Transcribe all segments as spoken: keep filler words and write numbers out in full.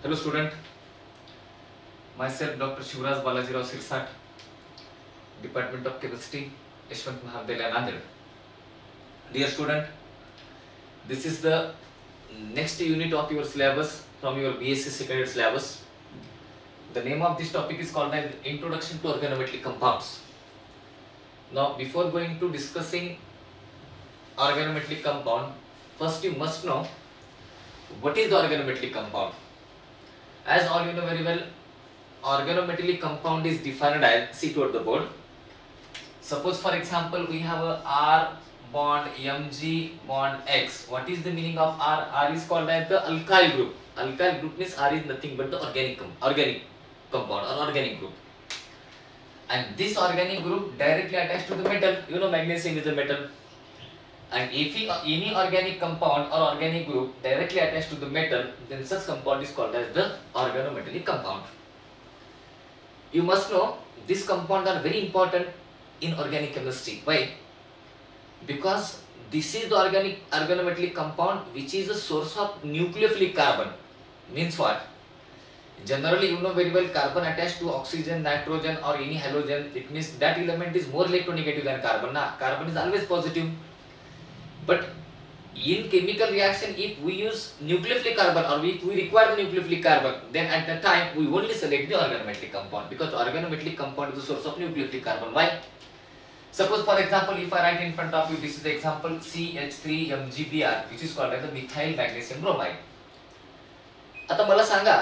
Hello student, myself Doctor Shivraj Balajirao Sirsat, Department of Chemistry, Yashwant Mahavidyalaya, Nanded. Dear student, this is the next unit of your syllabus from your B S c second year syllabus. The name of this topic is called as Introduction to Organometallic Compounds. Now, before going to discussing organometallic compound, first you must know what is the organometallic compound. As all you know very well, organometallic compound is defined as, see toward the board. Suppose for example we have a R bond Mg bond X. What is the meaning of R? R is called as the alkyl group. Alkyl group means R is nothing but the organic com organic compound or organic group. And this organic group directly attached to the metal. You know magnesium is a metal. And if any organic compound or organic group directly attached to the metal, then such compound is called as the organometallic compound. You must know these compounds are very important in organic chemistry. Why? Because this is the organic organometallic compound which is a source of nucleophilic carbon. Means what? Generally you know very well carbon attached to oxygen, nitrogen or any halogen. It means that element is more electronegative than carbon. Nah, carbon is always positive. But in chemical reaction, if we use nucleophilic carbon or if we require the nucleophilic carbon, then at that time we only select the organometallic compound, because the organometallic compound is the source of nucleophilic carbon. Why? Suppose for example, if I write in front of you, this is the example C H three M G B R, which is called as the methyl magnesium bromide. आता मला सांगा,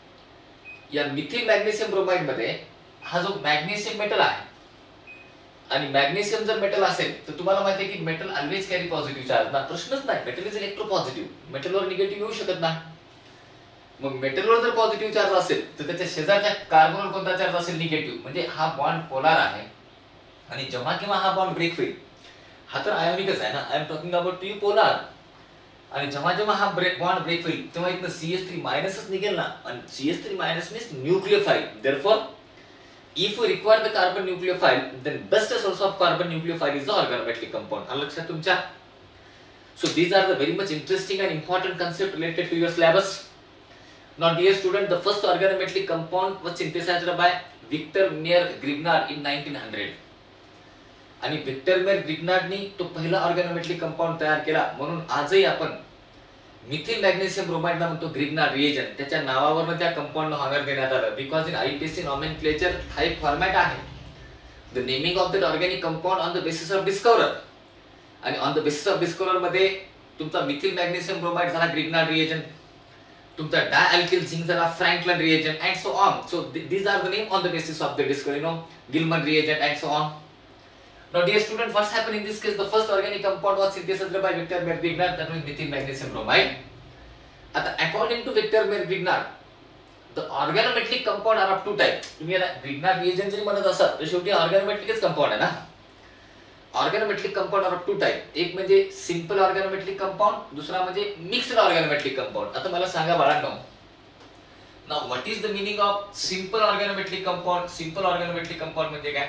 या methyl magnesium bromide मध्ये हा जो magnesium metal आहे आणि magnesium जर मेटल असेल तर तुम्हाला माहिती आहे की metal always carry positive charge ना, प्रश्नच नाही. मेटल इज इलेक्ट्रोपॉझिटिव्ह, मेटलवर निगेटिव्ह येऊ शकत नाही. मग मेटलवर जर पॉझिटिव्ह चार्ज असेल तर त्याच्या शेजारच्या कार्बनवर कोणता चार्ज असेल? निगेटिव्ह. म्हणजे हा बॉन्ड पोलार आहे आणि जेव्हा केव्हा हा बॉन्ड ब्रेक होईल, हा तर आयोनिकच आहे ना, I am talking about to polar. आणि जेव्हा जेव्हा हा ब्रेक बॉन्ड ब्रेक होईल तेव्हा इथनं सी एच थ्री मायनसच निघेल ना, आणि C H three minus means nucleophile. Therefore if we require the carbon nucleophile, then best source of carbon nucleophile is the organometallic compound. लक्षात तुमच्या? So these are the very much interesting and important concept related to your syllabus. Now dear student, the first organometallic compound was synthesized by Victor Meyer Grignard in nineteen hundred. आणि Victor Meyer ग्रिग्नार्डनी तो पहिला ऑर्गॅनोमेटलिक compound तयार केला. म्हणून आजही आपण methyl magnesium bromide ला म्हणतो ग्रिग्नार्ड रिएजंट. त्याच्या नावावरून त्या कंपाऊंडला हॉनर देण्यात आलं, बिकॉज इन आयपीसी नॉमेनक्लेचर हा एक फॉर्मॅट आहे. The naming of that organic compound on the basis of discoverer. आणि on the basis of discoverer मध्ये तुमचा मिथिल मॅग्नेशियम ब्रोमाइड झाला ग्रिग्नार्ड रिएजंट, तुमचा डायअल्किल झिंक झाला Franklin reagent and so on. So these are the name on the basis of the discovery, no Gilman reagent and so on. Now dear student, what's happened in this case? The first organic compound was synthesized by Victor Meyer Grignard, that was methyl magnesium bromide. आता according to Victor Meyer Grignard, the organometallic compound are of two types. तुम्ही आता Grignard reagent जरी म्हणत असाल तर शेवटी organometallic compound आहे ना. Organometallic compound are of two type. एक म्हणजे simple organometallic compound, दुसरा म्हणजे mixed organometallic compound. आता मला सांगा बाळांनो, now what is the meaning of simple organometallic compound? Simple organometallic compound म्हणजे काय?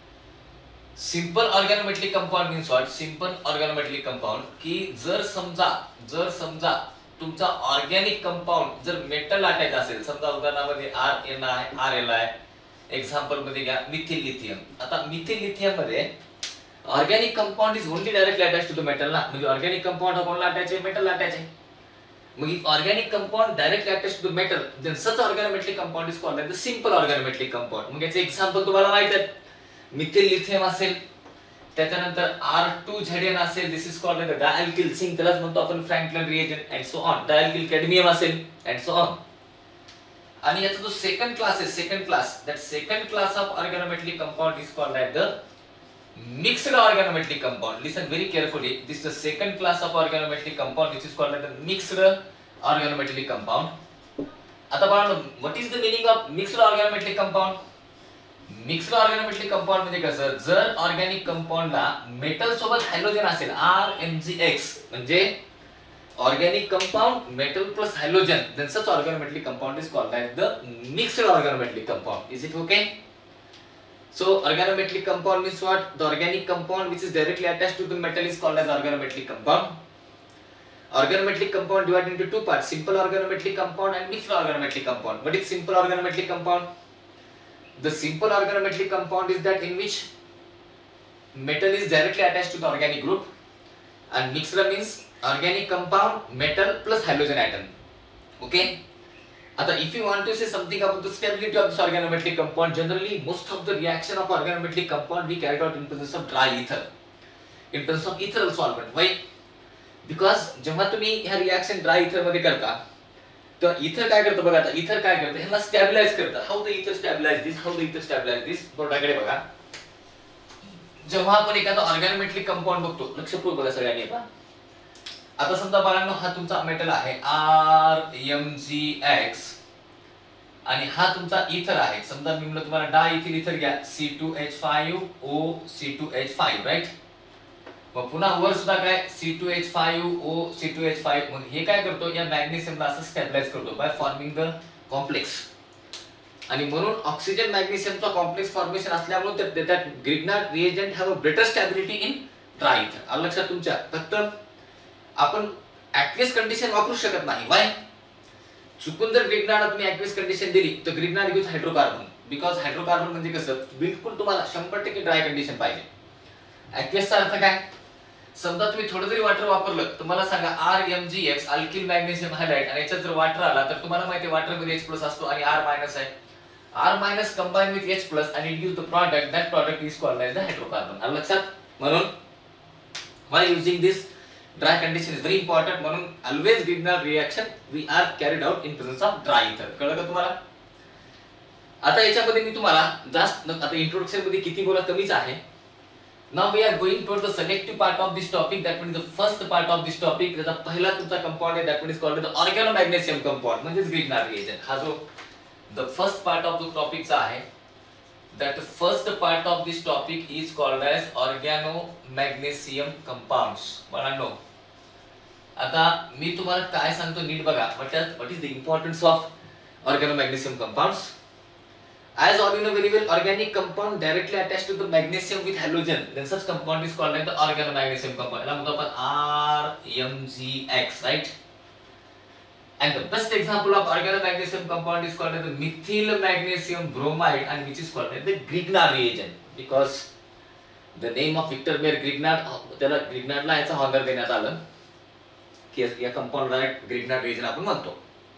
Simple organometallic compound means what? Simple organometallic compound की जर समजा जर समजा तुमचा ऑर्गॅनिक कंपाऊंड जर मेटल अटॅच असेल, समजा उदाहरणामध्ये आर एन आहे, आर एल आहे, एक्झाम्पल मध्ये घ्या मिथिल लिथियम. आता मिथिल लिथियम मध्ये organic compound is only directly attach to the metal ना, म्हणजे ऑर्गॅनिक कंपाऊंड हा कोणला अटॅच आहे? मेटल अटॅच आहे. मग if organic compound directly attach to the metal, then such organometallic compound is called the simple organometallic compound. मग याचे example तुम्हाला माहित आहे. मिथिल लिथियम असेल, त्याच्यानंतर आर टू झेड एन असेल, this is called the dialkyl zinc, त्यालाच म्हणतो आपण Franklin reagent and so on. Dialkyl cadmium असेल अँड सो ऑन. आणि याचा जो सेकंड क्लास आहे, second class, that second class of organometallic compound is called at the mixed organometallic compound. Listen very carefully, this is the second class of organometallic compound which is called at the mixed organometallic compound. आता बघा, what is the meaning of mixed organometallic compound? Mixed organometallic compound म्हणजे कसं? जर organic कंपाऊंडला metal सोबत halogen असेल, R M G X, म्हणजे organic compound metal plus halogen, then such organometallic compound is called as the mixed organometallic compound. Is it okay? So organometallic compound means what? The organic compound which is directly attached to the metal is called as organometallic compound. Organometallic compound divided into two parts: simple organometallic compound and mixed organometallic compound. What is simple organometallic compound? The simple organometallic compound is that in which metal is directly attached to the organic group, and mixed means organic compound, metal plus halogen atom. Okay. आता if you want to say something about the stability of this organometallic compound, generally most of the reaction of organometallic compound we carried out in presence of dry ether, in presence of ethereal solvent. Why? Because जेव्हा तुम्ही ह्या reaction dry इथर मध्ये करता तर इथर काय करतं बघा, आता इथर काय करतं, ह्याला स्टॅबिलाइज करतं. हाऊ द इथर स्टॅबिलाइज दिस, हाऊ द इथर स्टॅबिलाइज दिस. बोर्डाकडे बघा. जेव्हा आपण एखादा ऑर्गॅनोमेटलिक कंपाऊंड बघतो, लक्षपूर्वक बघा सगळ्यांनी आता. आता समजा बाळांनो हा तुमचा मेटल आहे आर एम जी एक्स आणि हा तुमचा इथर आहे. समजा मी म्हणलं तुम्हाला डाय इथिल इथर घ्या, C two H five O C two H five, right. मग पुन्हा वर सुद्धा काय C two H five O C two H five. मग हे काय करतो, या मॅग्नेशियमला असं स्टॅबिलाइज करतो बाय फॉर्मिंग द कॉम्प्लेक्स. आणि म्हणून ऑक्सिजन मॅग्नेशियमचा कॉम्प्लेक्स फॉर्मेशन असल्यामुळे that Grignard reagent have a better stability in dry ether. आलं लक्षात तुमच्या. फक्त आपण ॲक्वियस कंडिशन वापरू शकत नाही. वाय? चुकून जर ग्रिग्नार्डला तुम्ही ॲक्वियस कंडिशन दिली तर Grignard use hydrocarbon, because hydrocarbon म्हणजे कसं बिलकुल तुम्हाला शंभर टक्के ड्राय कंडिशन पाहिजे. ॲक्वियसचा अर्थ काय? समजा तुम्ही थोडं जरी वॉटर वापरलं तर मला सांगा R M G X alkyl magnesium hydride आणि याच्यात जर वॉटर आला तर तुम्हाला माहिती आहे वॉटर मध्ये H प्लस असतो आणि R मायनस आहे. R minus combine with H plus आणि it gives the product, that product is called as the hydrocarbon. आलं लक्षात. म्हणून why using this dry condition is very important. म्हणून always Grignard reaction we are carried out in presence of dry ether. कळलं का तुम्हाला? आता याच्यामध्ये मी तुम्हाला जास्त आता इंट्रोडक्शन मध्ये किती बोला कमीच आहे. Now we are going toward the selective part of this topic. That means the first part of this topic. त्याचा पहिला तुमचा कंपाऊंड आहे, that one is called the organomagnesium compound, म्हणजे ग्रिग्नार्ड रिएजंट. हा जो the first part of the topic चा आहे, that first part of this topic is called as organomagnesium compounds. बाळांनो आता मी तुम्हाला काय सांगतो नीट बघा. What is what is the importance of organomagnesium compounds? As all you know very well, organic compound directly attached to the magnesium with halogen, then such compound is called like the organomagnesium compound. याला म्हणतो आपण R M G X, right? And the best example of organomagnesium compound is called like the methyl magnesium bromide, and which is called like the Grignard reagent, because the name of Victor Beer Grignard, त्याला ग्रिग्नार्डला याचा honour देण्यात आलं की या कंपाऊंडला Grignard reagent आपण म्हणतो.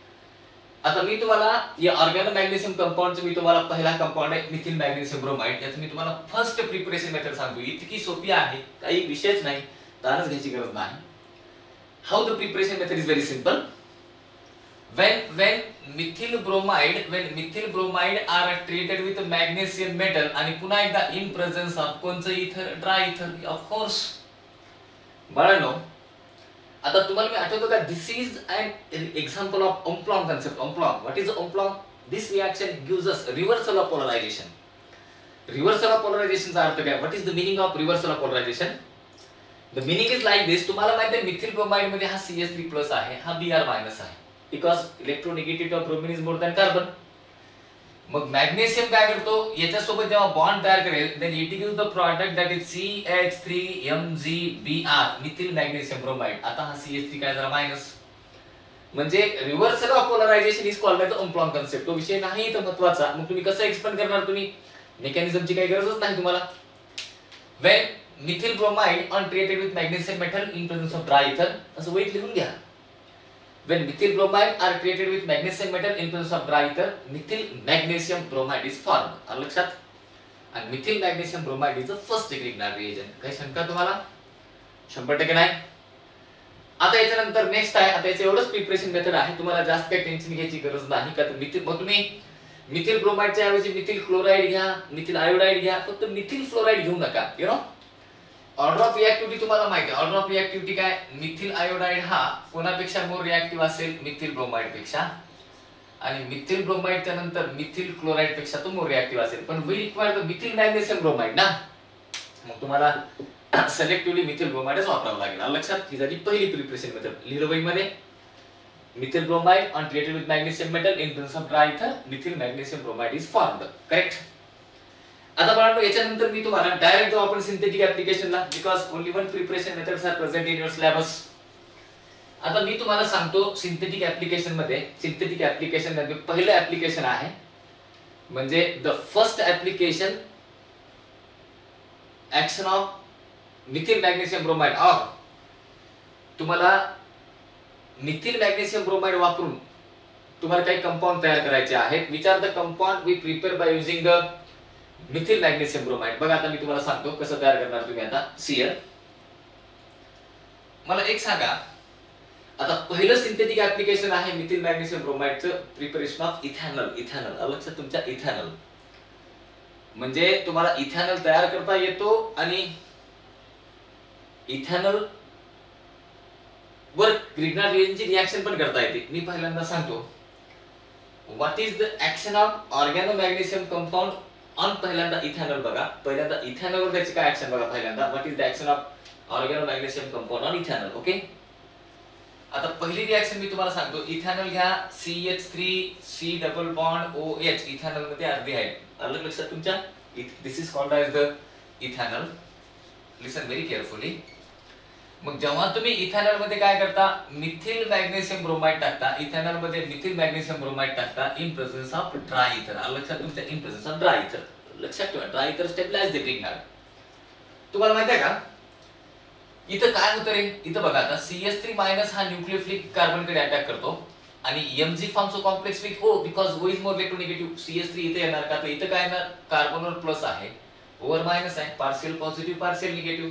आता मी तुम्हाला या ऑर्गॅनोमॅग्नेशियम कंपाऊंडचं मी तुम्हाला पहिला कंपाऊंड आहे मिथिल मॅग्नेशियम ब्रोमाइड. याचं मी तुम्हाला फर्स्ट प्रिपरेशन मेथड सांगतो. इतकी सोपी आहे, काही विषयच नाही, ताणच घ्यायची गरज नाही. How the preparation method is very simple. when when methyl bromide when methyl bromide are treated with magnesium metal आणि पुन्हा एकदा इन प्रेझेन्स ऑफ कोणचं इथर, ड्राय इथर ऑफ कोर्स. बाळांनो आता तुम्हाला मी आठवतो का, this is an example of umpolung concept. Umpolung, what is umpolung? This reaction gives us reversal of polarization. Reversal of पोलरायझेशनचा अर्थ काय? What is the meaning of reversal of polarization? The meaning is like this. तुम्हाला माहिती आहे methyl bromide मध्ये हा C H three plus आहे, हा बी आर मायनस आहे, because electronegativity of bromine is more than carbon. मग मॅग्नेशियम काय करतो, याच्यासोबत जेव्हा बॉन्ड तयार करेल then it gives the product that is C H three M G B R, methyl magnesium bromide. आता हा सी एच थ्री काय झाला मायनस, म्हणजे reversal of polarization is called by the umpolung concept. तो विषय नाही तर महत्त्वाचा. मग तुम्ही कसं एक्सप्लेन करणार, तुम्ही मेकॅनिझमची काही गरजच नाही तुम्हाला. When methyl bromide on treated with magnesium metal in presence of dry ether, असं वहीत लिहून घ्या. When methyl bromide are treated with magnesium metal in presence of dry ether, methyl magnesium bromide is formed. आलं लक्षात? And methyl magnesium bromide is the first Grignard reagent. काही शंका तुम्हाला? शंभर टक्के नाही. आता याच्यानंतर नेक्स्ट आहे, आता याचं एवढंच प्रिपरेशन मेथड आहे, तुम्हाला जास्त काही टेन्शन घ्यायची गरज नाही. का तर मिथिल, मग तुम्ही मिथिल ब्रोमाइडच्या ऐवजी मिथिल क्लोराइड घ्या, मिथिल आयोडाइड घ्या, फक्त मिथिल फ्लोराइड घेऊ नका. You know order of reactivity तुम्हाला माहिती आहे. ऑर्डर ऑफ रिएक्टिव्हिटी काय, मिथिल आयोडाइड हा कोणापेक्षा मोर रिएक्टिव्ह असेल, मिथिल ब्रोमाइड पेक्षा, आणि मिथिल ब्रोमाइड च्या नंतर मिथिल क्लोराइड पेक्षा तो मोर रिएक्टिव्ह असेल. पण we require the methyl magnesium bromide ना, मग तुम्हाला सिलेक्टिव्हली मिथिल ब्रोमाइडच वापरावं लागेल. आलं लक्षात? ही झाली पहिली प्रिपरेशन मेथड. लिहिलं वही मध्ये, methyl bromide on treated with magnesium metal in presence of dry ether, methyl magnesium bromide is formed. Correct. आता बाळांनो याच्यानंतर मी तुम्हाला डायरेक्ट जाऊ आपण सिंथेटिक ऍप्लिकेशनला, because only one preparation methods are present in your syllabus. आता मी तुम्हाला सांगतो सिंथेटिक ऍप्लिकेशन मध्ये, सिंथेटिक ऍप्लिकेशन मध्ये पहिलं ऍप्लिकेशन आहे म्हणजे the first application action of methyl magnesium bromide. और तुम्हाला मिथिल मॅग्नेशियम ब्रोमाइड वापरून तुम्हाला काही कंपाऊंड तयार करायचे आहेत. Which are the compound we prepare by using the methyl magnesium bromide. बघा आता मी तुम्हाला सांगतो कसं तयार करणार तुम्ही. आता सियर मला एक सांगा, आता पहिलं सिंथेटिक ऍप्लिकेशन आहे मिथिल मॅग्नेशियम ब्रोमाइडचं प्रिपरेशन ऑफ इथॅनॉल. इथॅनॉल लक्षात तुमच्या, इथॅनॉल म्हणजे तुम्हाला इथॅनॉल तयार करता येतो आणि इथॅनॉल वर ग्रिग्नार्ड रिएजनची रिएक्शन पण करता येते. मी पहिल्यांदा सांगतो what is the action of organo magnesium compound on पहिल्यांदा इथॅनॉल. बघा पहिल्यांदा इथॅनॉल वर त्याची काय ऍक्शन बघा. पहिल्यांदा what is the action of organo magnesium compound on ethanal. Okay, आता पहिली रिएक्शन मी तुम्हाला सांगतो. इथॅनॉल घ्या, C H three C double bond O H. Ethanal मध्ये अल्डिहाइड. अलग लक्षात तुमच्या, this is called as the ethanal. Listen very carefully. मग जेव्हा तुम्ही इथॅनॉल मध्ये काय करता, मिथिल मॅग्नेशियम ब्रोमाइड टाकता. इथॅनॉल मध्ये मिथिल मॅग्नेशियम ब्रोमाइड टाकता in presence of dry ether. लक्षात तुमच्या, in presence of dry ether. लक्षात ठेवा, ड्राय इथर स्टेबलाइज द ग्रिग्नार्ड. तुम्हाला माहिती आहे का इथं काय होतं रे. इथं बघा आता सी एच थ्री मायनस हा न्यूक्लियोफिलिक कार्बन कडे अटॅक करतो आणि Mg forms a complex with O because O is more electronegative. C H three इथे येणार का, तर इथं काय येणार, कार्बनवर प्लस आहे, ओवर मायनस आहे, पार्शियल पॉझिटिव्ह पार्शियल निगेटिव्ह.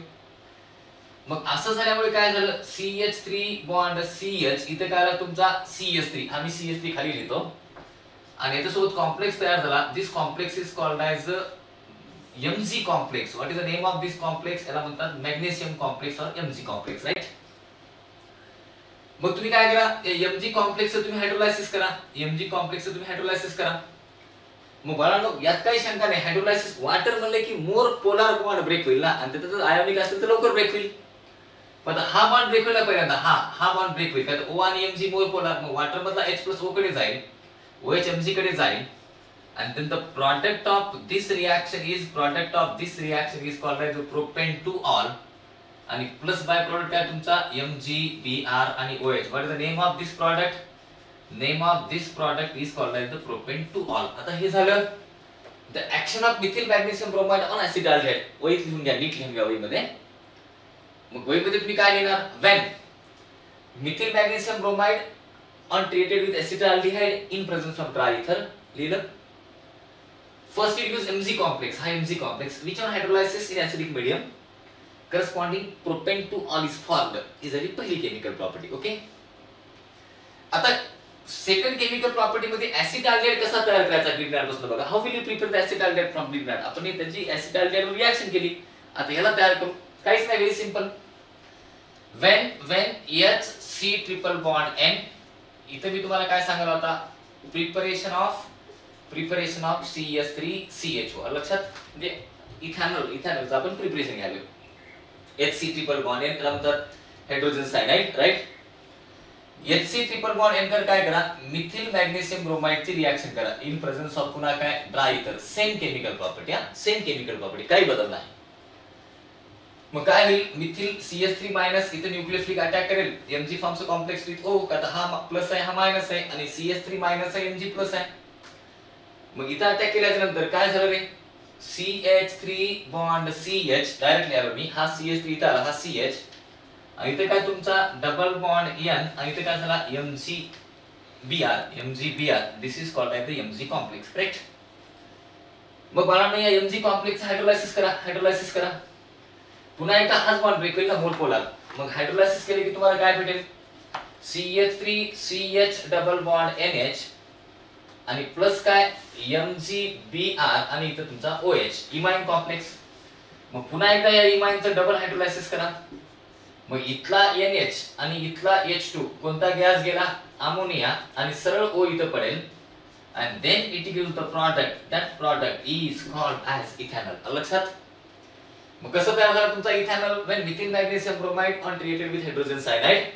मग असं झाल्यामुळे काय झालं, C H three bond C H इथे काय आला तुमचा सी एच थ्री. आम्ही सी एच थ्री खाली लिहितो आणि याच्यासोबत कॉम्प्लेक्स तयार झाला. This complex is called as Mg complex. What is the name of this complex, याला म्हणतात मॅग्नेशियम कॉम्प्लेक्स और एमजी कॉम्प्लेक्स, राईट. मग तुम्ही काय करा, एमजी कॉम्प्लेक्स तुम्ही हायड्रोलायसिस करा. एमजी कॉम्प्लेक्स तुम्ही हायड्रोलायसिस करा. मग बाळांनो यात काही शंका नाही, हायड्रोलायसिस वाटर म्हणले की मोर पोलार बॉन्ड ब्रेक होईल ना, आणि त्यात आयोनिक असेल तर लवकर ब्रेक होईल. पण हा बॉन्ड ब्रेक होईल पहिल्यांदा, हा हा बॉन्ड ब्रेक होईल. ओ आणि एमजी मोर पोलार, मग वाटर मधला एच प्लस ओ कडे जाईल, ओएच एमजी कडे जाईल. And then the product of this reaction is product of this reaction is called as the propane to all. आणि plus by product काय तुमचा M G B R आणि O H. What is the name of this product, name of this product is called as the propan two ol. आता हे झालं the action of methyl magnesium bromide on acetaldehyde. वहीत लिहून घ्या, नीट लिहून घ्या वहीमध्ये. मग वहीमध्ये तुम्ही काय लिहिणार, when methyl magnesium bromide on treated with acetaldehyde in presence of dry ether. लिहिलं. First it gives Mg complex, high Mg complex, which on hydrolysis in acidic medium corresponding propane to all is formed. ही झाली पहिली chemical property. Okay, आता second chemical property मध्ये acetaldehyde कसा तयार करायचा Grignard पासून बघा. How will you prepare the acetaldehyde from Grignard. आपण त्याची ऍसिटाल्डिहाइड वर रिएक्शन केली. आता याला तयार करू, काहीच नाही, very simple. When when H C triple bond N. इथे मी तुम्हाला काय सांगितलं होता, preparation of preparation of C H three C H O. लक्षात, म्हणजे इथॅनॉल इथॅनॉलचं आपण प्रिपरेशन घ्यावे. H C triple bond N नंतर hydrogen cyanide, right. H C triple bond N कर काय करा, मिथिल मॅग्नेशियम ब्रोमाइड ची रिएक्शन करा इन प्रेझेन्स ऑफ पुन्हा काय dry ether. Same chemical property, हा सेम केमिकल प्रॉपर्टी, काही बदल नाही. मग काय होईल, methyl C H three minus इथे न्यूक्लियोफिलिक अटॅक करेल, M G forms complex with O. आता हा प्लस आहे, हा मायनस आहे, आणि सी एच थ्री मायनस आहे, एमजी प्लस आहे. मग इथं अटॅक केल्याच्या नंतर काय झालं रे, C H three bond C H directly आलो मी, हा सी एच थ्री इथं आला, हा सी एच, आणि इथे काय तुमचा डबल बॉन्ड एन, आणि इथे काय झाला M G B R. M G B R this is called as the M G complex, correct. मग बाळांनो या एमजी कॉम्प्लेक्स हायड्रोलायसिस करा, हायड्रोलायसिस करा. पुन्हा एकदा हाच बॉन्ड ब्रेक होईल ना, मोर पोलार. मग हायड्रोलायसिस केले की तुम्हाला काय भेटेल, C H three C H double bond N H आणि प्लस काय एमजी बी आर आणि इथं तुमचा ओएच, इमाइन कॉम्प्लेक्स. मग पुन्हा एकदा या इमाइनचं डबल हायड्रोलायसिस करा. मग इथला एन एच आणि इथला एच टू कोणता गॅस गेला, अमोनिया, आणि सरळ ओ इथं पडेल. and then it gives the product. That product is called as ethanol. लक्षात. मग कसं तयार झालं तुमचा ethanal, when methyl magnesium bromide on treated with hydrogen cyanide.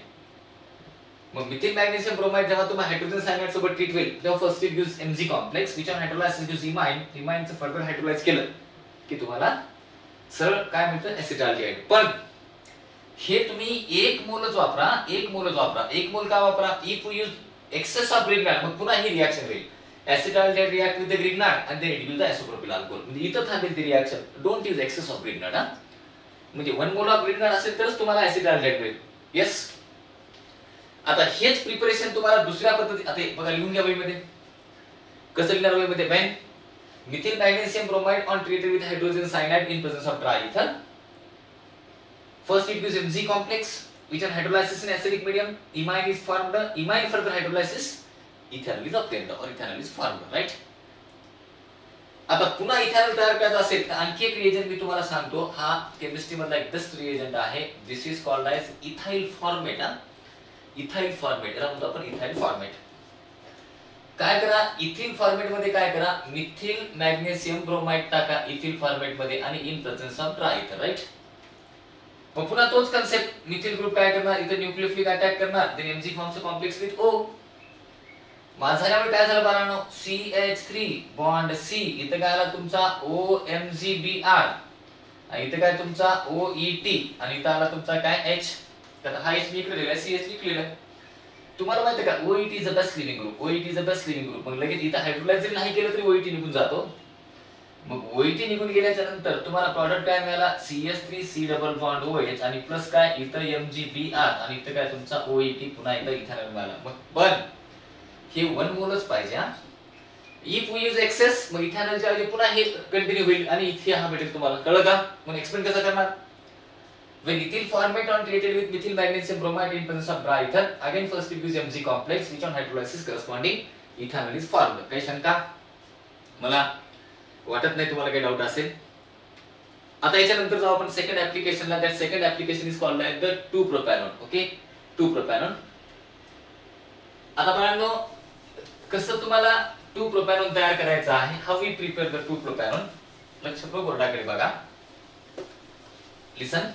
मग methyl magnesium bromide जेव्हा तुम्हाला हायड्रोजन सायनाइड सोबत ट्रीट होईल तेव्हा first it gives M G complex which on hydrolysis gives imine. इमाइनचं फर्दर हायड्रोलाइज केलं की तुम्हाला सरळ काय मिळतं ऍसिटाल्डिहाइड. पण हे तुम्ही एक मोलच वापरा, एक मोलच वापरा. एक मोल का वापरा? If you use excess of Grignard, मग पुन्हा ही रिएक्शन होईल. Acetaldehyde react with the Grignard and then it will the isopropyl alcohol. म्हणजे इथं थांबेल ती reaction. Don't use excess of Grignard. हा म्हणजे वन मोल ऑफ ग्रिग्नार्ड असेल तरच तुम्हाला एसिटाल्डेहाइड मिळेल. येस. आता हेच प्रिपरेशन तुम्हाला दुसऱ्या पद्धती, आता बघा लिहून घ्या वहीमध्ये. कसं लिहिणार वहीमध्ये? when methyl magnesium bromide on treated with hydrogen cyanide in presence of dry ether, first it gives M G complex which on hydrolysis in acidic medium, imine is formed, imine further hydrolysis, ethanol is obtained or ethanol is formed, right? आता पुन्हा ethanol तयार करायचं असेल तर आणखी एक reagent मी तुम्हाला सांगतो. हा केमिस्ट्री मधला एक बेस्ट रिएजंट आहे. This is called as ethyl formate. हा इथाइल फॉर्मेट, याला म्हणतो आपण इथाइल फॉर्मेट. काय करा, इथिल फॉर्मेट मध्ये काय करा, मिथिल मॅग्नेशियम ब्रोमाइड टाका इथिल फॉर्मेट मध्ये आणि in presence of dry ether, right. मग पुन्हा तोच कन्सेप्ट. मिथिल ग्रुप काय करणार, इथं न्यूक्लियोफिलिक अटॅक करणार, then M G forms a complex with O. माझं झाल्यामुळे काय झालं बाळांनो, C H three bond C, इथं काय आला तुमचा O M G B R, आणि इथं काय तुमचा ओ ई टी, आणि इथं आला तुमचा काय H. तर हा H मी इकडे लिहिला, सी एच थ्री लिहिला. तुम्हाला माहिती का O E T is the best leaving group. O E T is the best leaving group. मग लगेच इथं हायड्रोलाइज जरी नाही केलं तरी O E T निघून जातो. मग O E T निघून गेल्याच्या नंतर तुम्हाला प्रॉडक्ट काय मिळाला, C H three C double bond OH आणि प्लस काय इथं एम जी बी आर आणि इथं काय तुमचा O E T, पुन्हा इथं इथेनॉल मिळाला. मग पण हे वन मोलच पाहिजे. हा इफ वी यूज एक्सेस, मग इथेनॉलच्या ऐवजी पुन्हा हे कंटिन्यू होईल आणि इथे हा भेटेल तुम्हाला. कळलं का? मग एक्सप्लेन कसं करणार? When ethyl formate on treated with methyl magnesium bromide in presence of dry ether, again first it gives M G complex which on hydrolysis corresponding ethanol is formed. काही शंका? मला वाटत नाही तुम्हाला काही डाऊट असेल. आता याच्यानंतर जाऊ आपण सेकंड ऍप्लिकेशनला. That second application is called the two propanone. Okay, two propanone. आता बाळांनो कसं तुम्हाला टू प्रोपॅनॉन तयार करायचं आहे, how we prepare the two propanone. लक्ष करून बोर्डाकडे बघा. लिसन.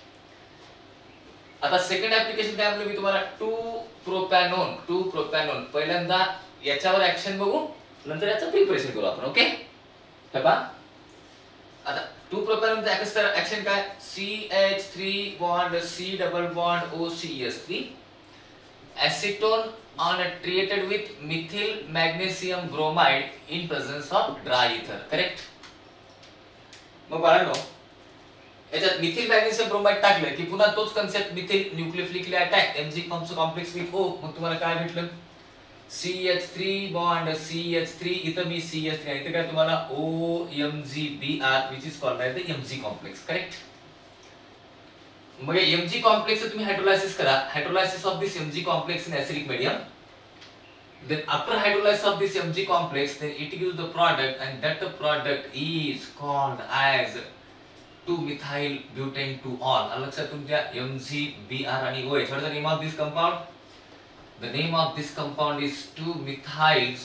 आता सेकंड ऍप्लिकेशन काय म्हणलं मी तुम्हाला, टू प्रोपॅनॉन. टू प्रोपॅनॉन पहिल्यांदा याच्यावर ऍक्शन बघू, नंतर याचं प्रिपरेशन करू आपण. ओके, हे पहा. आता टू प्रोपॅनॉनचं ऍक्शन काय, C H three bond C double bond O C S three, acetone on treated with methyl magnesium bromide in presence of dry ether. Correct. मग बाळांनो याच्यात मिथिल मॅग्नेशियम ब्रोमाइड टाकलं की पुन्हा तोच concept, methyl nucleophilically attack, M G forms complex with O. मग तुम्हाला काय भेटलं, C H three bond C H three, इथं मी सी एच थ्री, इथं काय तुम्हाला O M G B R which is called as the M G complex. Correct. मग M G complex तुम्ही हायड्रोलायसिस करा. Hydrolysis of this M G complex in acidic medium. Then after hydrolysis of this M G complex, then it gives the product, and that the product is called as two methyl butane two all. लक्षात तुमच्या M G B R आणि OH. What is the name of this compound? The name of this compound is two methyl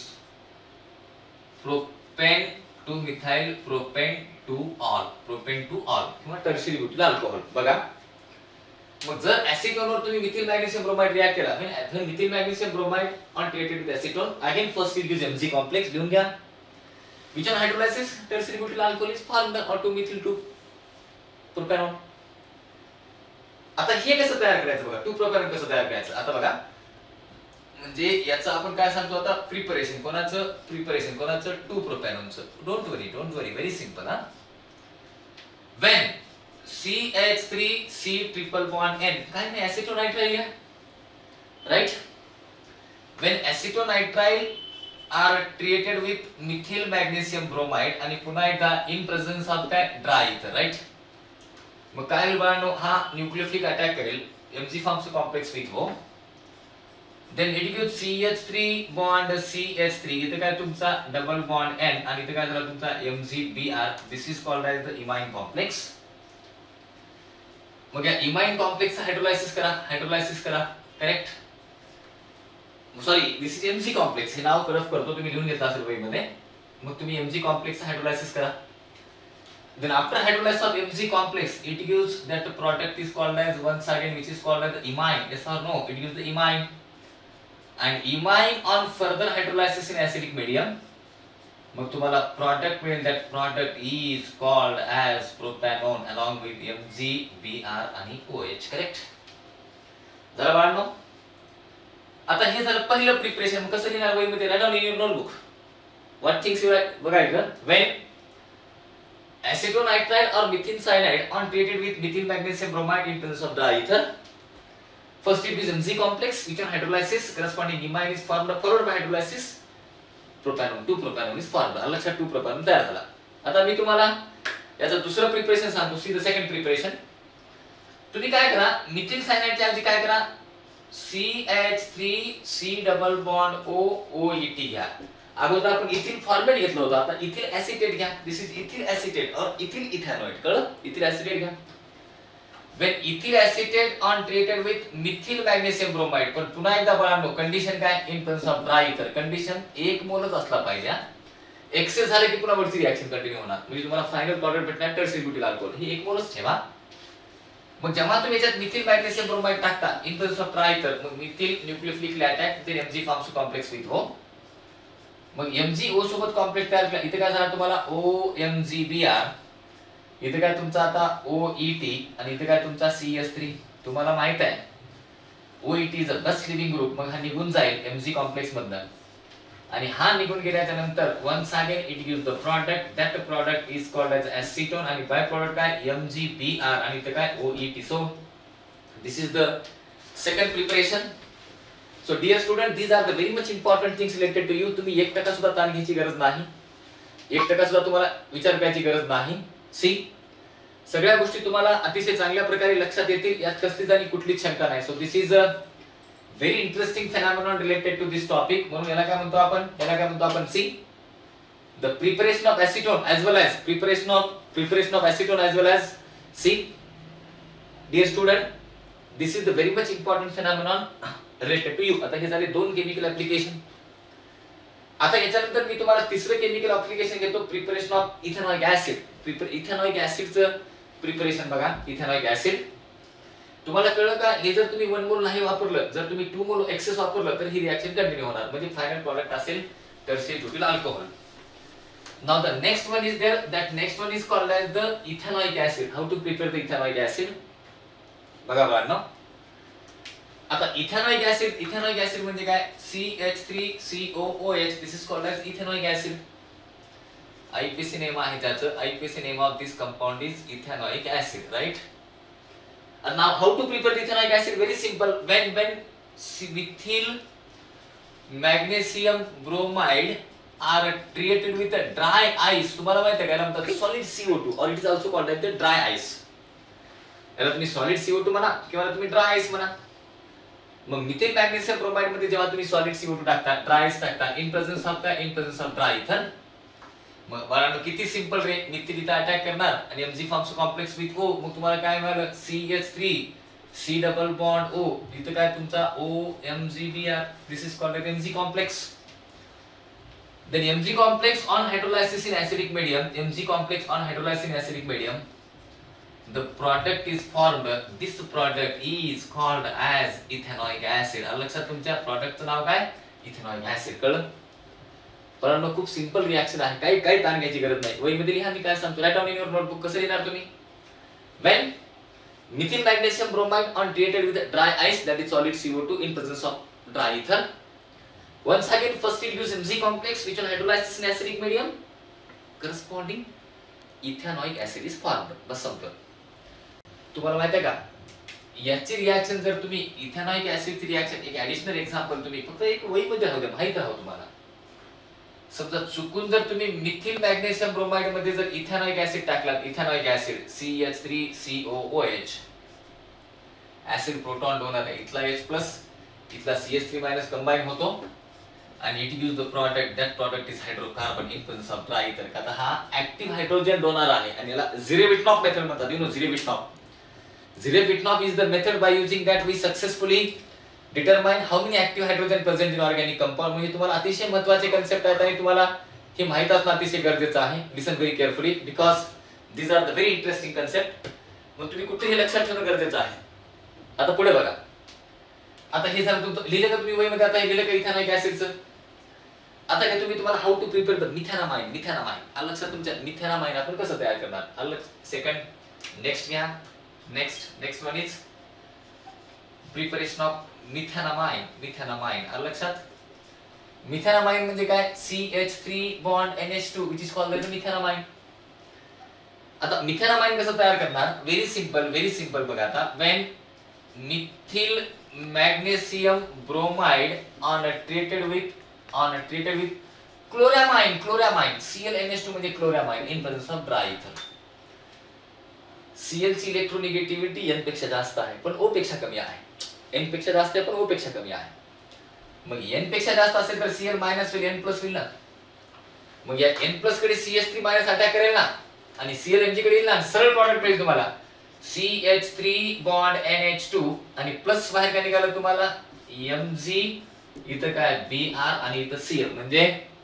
propane two methyl propane two all. Propane two all किंवा tertiary butyl alcohol. बघा, मग जर एसिटोनवर तुम्ही methyl magnesium bromide react केला, when methyl magnesium bromide on treated with acetone, again first it gives M G complex. लिहून घ्या. Which on hydrolysis tertiary butyl alcohol is formed or two methyl two प्रोपॅनॉन. आता हे कसं तयार करायचं बघा, to प्रोपॅनॉन कसं तयार करायचं. आता बघा, म्हणजे याचं आपण काय सांगतो आता, प्रिपरेशन. कोणाचं प्रिपरेशन, कोणाचं, टू प्रोपॅनॉनचं. Don't worry, don't worry, very simple. हा when C H three C triple bond N, काय नाही, एसिटोनाइट्राइल आहे, right. when acetonitrile are treated with methyl magnesium bromide आणि पुन्हा एकदा in presence of काय, ड्राय इथर, राइट. मग काय होईल बाळांनो, हा न्यूक्लियोफिलिक अटॅक करेल, M G forms complex with O. then it gives C H three bond C H three, इथे काय तुमचा डबल बॉन्ड N आणि इथे काय झाला तुमचा M G B R. This is called as the imine complex. मग या इमाइन कॉम्प्लेक्सचं हायड्रोलायसिस करा, हायड्रोलायसिस करा. Correct. Sorry, this is M G complex. हे नाव करफ करतो, तुम्ही लिहून घेतला असेल वहीमध्ये. मग तुम्ही M G कॉम्प्लेक्सचं हायड्रोलायसिस करा. Then after hydrolysis of M G complex, it gives that the product is called as once again which is called as the imine. Yes or no? It gives the imine. And imine on further hydrolysis in acidic medium, मग तुम्हाला product मिळेल. That product is called as propanone along with M G B R आणि O H. Correct झालं बाळांनो. आता हे झालं पहिलं प्रिपरेशन. कसं लिहिणार वहीमध्ये? Write down in your notebook what things you write. बघा इथं when acetonitrile or methyl cyanide on treated with methyl magnesium bromide in presence of diether. First it is M G complex which on hydrolysis corresponding imine is formed followed by hydrolysis propanone two propanone is formed. लक्षात two propanone तयार झाला. आता मी तुम्हाला याचं दुसरं preparation सांगतो. See the second preparation. तुम्ही काय करा मिथिल सायनाइड च्या ऐवजी काय करा C H three C double bond O O E T घ्या. अगोदर आपण इथिल फॉर्मेट घेतलं होतं. आता इथिल एसिटेट घ्या. This is ethyl acetate or ethyl ethanoate. कळलं? इथिल एसिटेट घ्या. when ethyl acetate on treated with methyl magnesium bromide. पण पुन्हा एकदा बघा कंडिशन काय in presence of dry ether. Condition एक मोलच असला पाहिजे. एक्सेस झाले की पुन्हा वरची रिएक्शन कंटिन्यू होणार. म्हणजे तुम्हाला फायनल प्रॉडक्ट भेटणार टर्शियरी ब्युटिल अल्कोहोल. ही एक मोलच ठेवा. मग जेव्हा तुम्ही याच्यात मिथिल मॅग्नेशियम ब्रोमाइड टाकता in presence of dry ether मग methyl nucleophilic attack then Mg forms complex with O. मग Mg O सोबत कॉम्प्लेक्स तयार केला. इथे काय झालं तुम्हाला O M G B R. इथे काय तुमचा आता O E T आणि इथे काय तुमचा C H three. तुम्हाला माहित आहे O E T is a best leaving group. मग हा निघून जाईल Mg कॉम्प्लेक्स मधनं आणि हा निघून गेल्याच्या नंतर once again it gives the product. That product is called as acetone आणि बाय प्रॉडक्ट काय M G B R आणि इथे काय O E T. So this is the second preparation. So dear student, these are the very much important things related to you. तुम्ही एक टक्का सुद्धा ताण घ्यायची गरज नाही. एक टक्का सुद्धा तुम्हाला विचार करायची गरज नाही. सी सगळ्या गोष्टी तुम्हाला अतिशय चांगल्या प्रकारे लक्षात येतील. यात कसलीच आणि कुठलीच शंका नाही. So this is a very interesting phenomenon related to this topic. म्हणून याला काय म्हणतो आपण याला काय म्हणतो आपण see the preparation of acetone as well as preparation of preparation of acetone as well as C. Dear student, this is the very much important phenomenon related to you. आता हे झाले दोन केमिकल ऍप्लिकेशन. आता याच्यानंतर मी तुम्हाला तिसरं chemical application घेतो. Preparation of ethanoic acid. Ethanoic ऍसिडचं प्रिपरेशन बघा. इथेनॉइक ऍसिड तुम्हाला कळलं का? हे जर तुम्ही वन मोल नाही वापरलं, जर तुम्ही टू मोल एक्सेस वापरलं तर ही रिएक्शन कंटिन्यू होणार. म्हणजे फायनल प्रॉडक्ट असेल tertiary butyl alcohol. Now the next one is there. That next one is called as the ethanoic acid. How to prepare the ethanoic acid. बघा बघा आता इथेनॉइक ऍसिड. इथेनॉइक ऍसिड म्हणजे काय C H three C O O H. This is called as ethanoic acid. I P C name आहे त्याचं. I P C name of this compound is ethanoic acid. Right. And now how to prepare the ethanoic acid? Very simple. When when methyl magnesium bromide are treated with a dry ice. तुम्हाला माहिती आहे का म्हणतात solid C O two or it is also called as the dry ice. याला तुम्ही solid C O two म्हणा किंवा तुम्ही dry ice म्हणा. मग मिथिल मॅग्नेशियम ब्रोमाइड मध्ये जेव्हा तुम्ही solid C O two टाकता, dry ice टाकता in presence of काय in presence of dry ether. मग बाळांनो किती सिंपल रे. मिथिल इथं अटॅक करणार आणि Mg forms complex with O. मग तुम्हाला काय मिळालं C H three C double bond O. इथं काय तुमचा O M G B R. This is called Mg complex. Then Mg complex on hydrolysis in acidic medium. Mg complex on hydrolysis in acidic medium. The product is formed. This product is called as ethanoic acid. लक्षात तुमच्या प्रॉडक्टचं नाव काय ethanoic acid. कळलं? परंतु खूप simple reaction आहे. काही काही ताण घ्यायची गरज नाही. वही मध्ये लिहा मी काय सांगतो. Write down in your notebook. कसं लिहिणार तुम्ही? When methyl magnesium bromide on treated with dry ice that is solid C O two in presence of dry ether. Once again first it gives Mg complex which on hydrolysis in acidic medium corresponding ethanoic acid is formed. बस संपलं. तुम्हाला माहिती आहे का याची reaction जर तुम्ही ethanoic ऍसिडची reaction एक ऍडिशनल एक्झाम्पल तुम्ही फक्त एक वही मध्ये राहू द्या माहित राहू तुम्हाला. समजा चुकून जर तुम्ही मिथिल मॅग्नेशियम ब्रोमाइड मध्ये जर इथेनॉइक ऍसिड टाकलात ethanoic acid C H three C O O H acid proton donor आहे. इथला H प्लस इथला C H three minus combine होतो आणि it gives the product. That product is hydrocarbon in presence of dry ether. आता हा active hydrogen donor आहे आणि याला झिरेविटनॉफ मेथड म्हणतात. You know Zerevitinov. Zirevitnov is the method by using that we successfully determine how many active hydrogen present in organic compound. म्हणजे तुम्हाला अतिशय महत्त्वाचे कन्सेप्ट आहेत आणि तुम्हाला हे माहित असणं अतिशय गरजेचं आहे. Listen very carefully because these are the very interesting concept. मग तुम्ही कुठे हे लक्षात ठेवणं गरजेचं आहे. आता पुढे बघा. आता हे झालं तुमचं लिहिलं का तुम्ही वहीमध्ये? आता हे लिहिलं का इथेनॉइक ऍसिडचं? आता काय तुम्ही तुम्हाला how to prepare the methanamine methanamine आलं लक्षात तुमच्या मिथॅनामाइन आपण कसं तयार करणार आलं सेकंड नेक्स्ट घ्या next next one is preparation of methanamine methanamine आलं लक्षात मिथॅनामाइन म्हणजे काय C H three bond N H two which is called the methanamine आता मिथॅनामाइन कसं तयार करणार व्हेरी सिंपल व्हेरी सिंपल बघा आता when methyl magnesium bromide on treated with on treated with chloramine chloramine C l N H two म्हणजे chloramine in presence of dry ether Cl ची electronegativity N पेक्षा जास्त आहे पण O पेक्षा कमी आहे N पेक्षा जास्त आहे पण O पेक्षा कमी आहे मग N पेक्षा जास्त असेल तर Cl मायनस होईल N प्लस होईल ना मग या N प्लस कडे C H three minus attack करेल ना आणि Cl Mg कडे येईल ना सरळ प्रॉडक्ट मिळेल तुम्हाला C H three bond N H two आणि प्लस बाहेर काय निघालं तुम्हाला Mg इथं काय Br आणि इथं Cl म्हणजे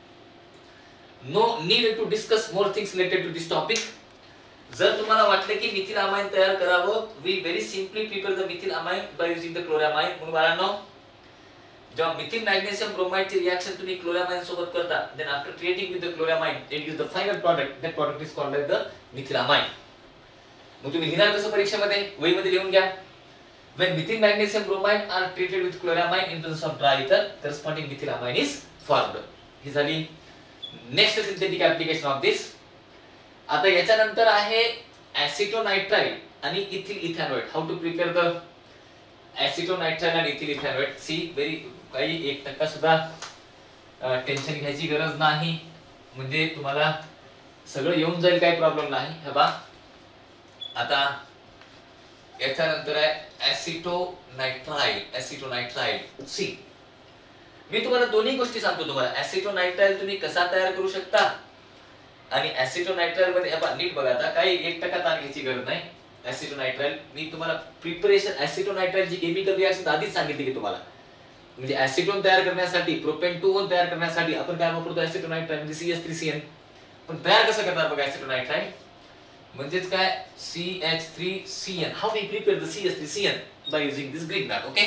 no need to discuss more things related to this topic जर तुम्हाला वाटलं की मिथिल अमाइन तयार करावं we very simply prepare the methyl amine by using the chloramine म्हणून बाळांनो जेव्हा मिथिल मॅग्नेशियम ब्रोमाइड ची रिएक्शन तुम्ही क्लोरामाइन सोबत करता then after creating with the chloramine it gives the final product that product is called the methyl amine मग तुम्ही लिहिणार कसं परीक्षेमध्ये वहीमध्ये लिहून घ्या when methyl magnesium bromide are treated with chloramine in presence of dry ether corresponding methyl amine is formed ही झाली next synthetic application of this आता याच्या नंतर आहे एसिटोनाइट्राइल आणि ethyl ethanoid how to prepare the acetonitrile आणि ethyl इथॅनॉइड C very काही एक टक्का सुद्धा टेन्शन घ्यायची गरज नाही म्हणजे तुम्हाला सगळं येऊन जाईल काही प्रॉब्लेम नाही हे बा आता याच्या नंतर आहे एसिटोनाइट्राइल एसिटोनाइट्राइल सी मी तुम्हाला दोन्ही गोष्टी सांगतो तुम्हाला एसिटोनाइट्राइल तुम्ही कसा तयार करू शकता आणि एसिटोनाइट्राइल मध्ये आपण नीट बघा आता काही एक टक्का ताण घ्यायची गरज नाही एसिटोनाइट्राइल मी तुम्हाला प्रिपरेशन एसिटोनाइट्राइल ची केमिकल रिएक्शन आधीच सांगितली की तुम्हाला म्हणजे एसिटोन तयार करण्यासाठी प्रोपेन टू वन तयार करण्यासाठी आपण काय वापरतो एसिटोनाइट्राइल म्हणजे C H three C N पण तयार कसं करणार बघा एसिटोनाइट्राइल म्हणजेच काय C H three C n how we prepare the C H three C n by using this Grignard okay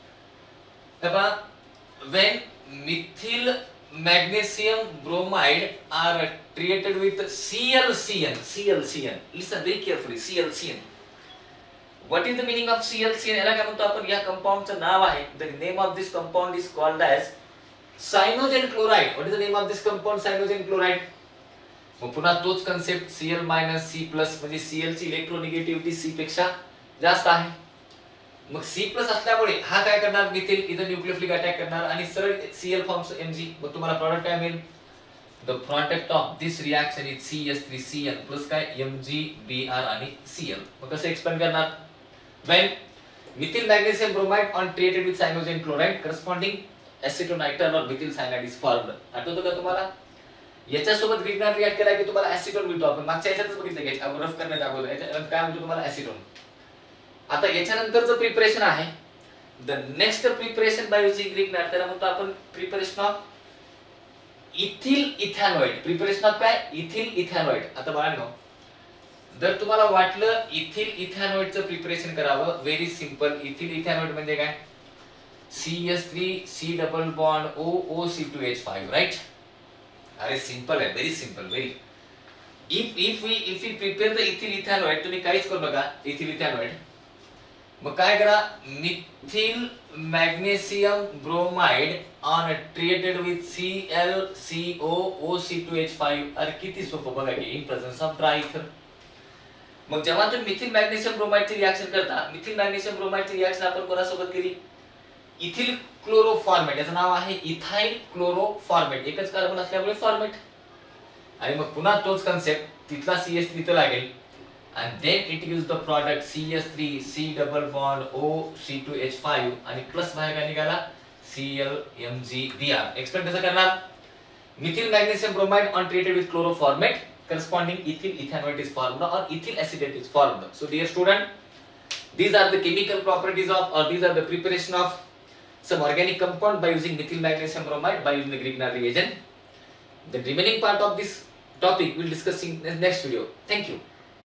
आता when methyl magnesium bromide are treated with Cl C n Cl C n listen very carefully Cl C n what is the meaning of Cl C n याला काय म्हणतो आपण या कंपाऊंडचं नाव आहे the name of this compound is called as cyanogen chloride what is the name of this compound cyanogen chloride मग पुन्हा तोच concept Cl minus C plus म्हणजे Cl ची इलेक्ट्रोनेगेटिव्हिटी C पेक्षा जास्त आहे मग C प्लस असल्यामुळे हा काय करणार मिथिल इथं न्यूक्लियोफिलिक अटॅक करणार आणि सरळ Cl फॉर्म्स Mg मग तुम्हाला प्रॉडक्ट काय मिळेल the product of this reaction is C H three C n plus काय Mg Br आणि Cl मग कसं एक्सप्लेन करणार when methyl magnesium bromide on treated with cyanogen chloride corresponding acetonitrile or methyl cyanide is formed आठवतं का तुम्हाला याच्या सोबत ग्रिग्नार्ड रिएक्ट केला की तुम्हाला एसिटोन मिळतो आपण मागच्या याच्यातच बघितलं की आपण रफ करण्याच्या अगोदर याच्या काय म्हणतो तुम्हाला एसिटोन आता याच्या नंतरचं प्रिपरेशन आहे the next preparation by using Grignard त्याला म्हणतो आपण preparation of ethyl ethanoid preparation of काय इथिल इथॅनॉइड आता बाळांनो जर तुम्हाला वाटलं इथिल इथॅनॉइडचं प्रिपरेशन करावं व्हेरी सिंपल इथिल इथॅनॉइड म्हणजे काय C H three C double bond O O C two H five right अरे सिंपल आहे very simple very if if we if we prepare the ethyl ethanoid तुम्ही काहीच करू नका ethyl ethanoid मग काय करा methyl magnesium bromide on treated with Cl C O O C two H five अरे किती सोपं बघा की in presence of dry ether मग जेव्हा तुम्ही मिथिल मॅग्नेशियम ब्रोमाइड ची रिएक्शन करता मिथिल मॅग्नेशियम ब्रोमाइड ची रिएक्शन आपण कोणासोबत केली इथिल क्लोरोफॉर्मेट याचं नाव आहे इथाइल क्लोरोफॉर्मेट एकच कार्बन असल्यामुळे फॉर्मेट आणि मग पुन्हा तोच कन्सेप्ट तिथला C H three इथं लागेल and then it gives the product C H three C double bond O C two H five आणि प्लस बाहेर काय निघाला Cl Mg Br एक्सप्लेन कसं करणार methyl magnesium bromide on treated with chloroformate corresponding ethyl ethanoate is formed or ethyl acetate is formed so dear student these are the chemical properties of or these are the preparation of some organic compound by using methyl magnesium bromide by using the Grignard reagent. The remaining part of this topic we'll discuss in the next video. Thank you.